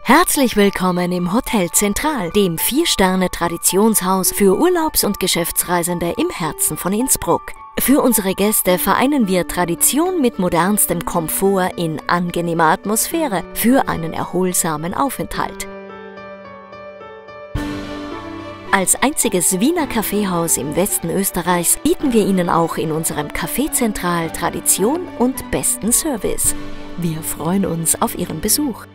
Herzlich willkommen im Hotel Zentral, dem 4-Sterne-Traditionshaus für Urlaubs- und Geschäftsreisende im Herzen von Innsbruck. Für unsere Gäste vereinen wir Tradition mit modernstem Komfort in angenehmer Atmosphäre für einen erholsamen Aufenthalt. Als einziges Wiener Kaffeehaus im Westen Österreichs bieten wir Ihnen auch in unserem Café Zentral Tradition und besten Service. Wir freuen uns auf Ihren Besuch.